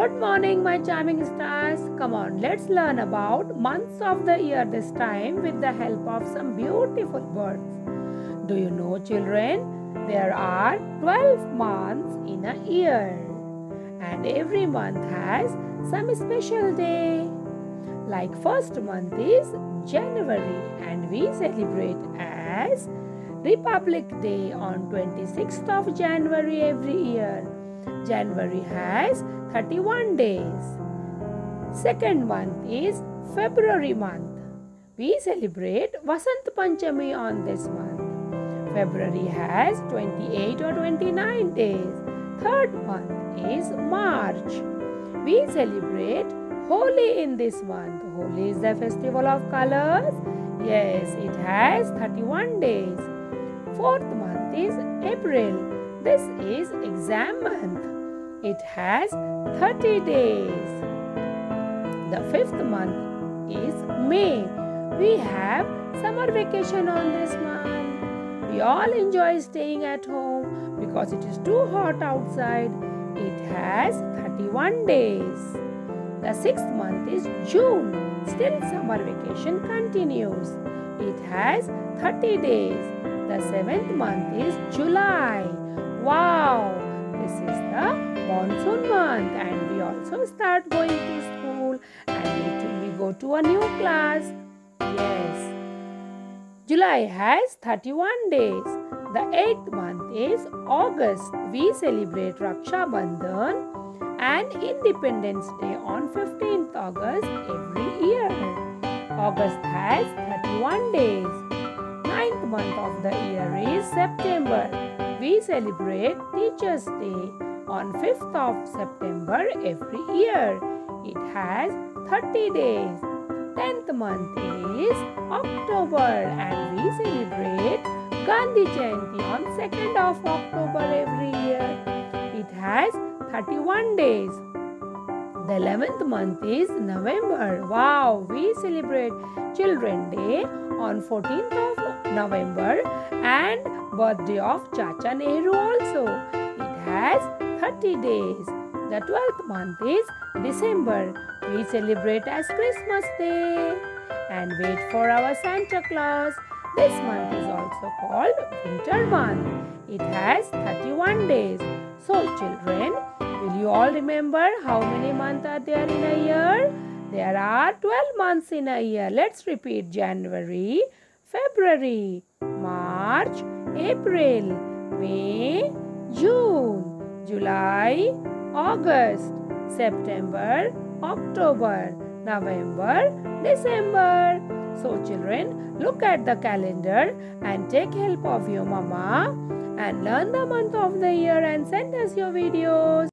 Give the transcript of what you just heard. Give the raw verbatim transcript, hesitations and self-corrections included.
Good morning, my charming stars. Come on, let's learn about months of the year this time with the help of some beautiful words. Do you know, children? There are twelve months in a year, and every month has some special day. Like first month is January, and we celebrate as Republic Day on twenty-sixth of January every year. January has thirty-one days. Second month is February month. We celebrate Vasant Panchami on this month. February has twenty-eight or twenty-nine days. Third month is March. We celebrate Holi in this month. Holi is the festival of colors. Yes, it has thirty-one days. Fourth month is April. This is exam month. It has thirty days. The fifth month is May. We have summer vacation on this month. We all enjoy staying at home because it is too hot outside. It has thirty-one days. The sixth month is June. Still summer vacation continues. It has thirty days. The seventh month is July. Wow! This is the monsoon month, and we also start going to school and we go to a new class. Yes. July has thirty-one days. The eighth month is August. We celebrate Raksha Bandhan and Independence Day on fifteenth August every year. August has thirty-one days. Ninth month of the year is September. We celebrate Teachers' Day on fifth of September every year. It has thirty days. tenth month is October, and we celebrate Gandhi Jayanti on second of October every year. It has thirty-one days. The eleventh month is November. Wow, we celebrate Children's Day on fourteenth of November and birthday of Chacha Nehru also. It has thirty days. The twelfth month is December. We celebrate as Christmas Day and wait for our Santa Claus. This month is also called Winter month. It has thirty-one days. So children, will you all remember how many months are there in a year? There are twelve months in a year. Let's repeat: January, February, March, April, May, June, July, August, September, October, November, December. So children, look at the calendar and take help of your mama and learn the month of the year and send us your videos.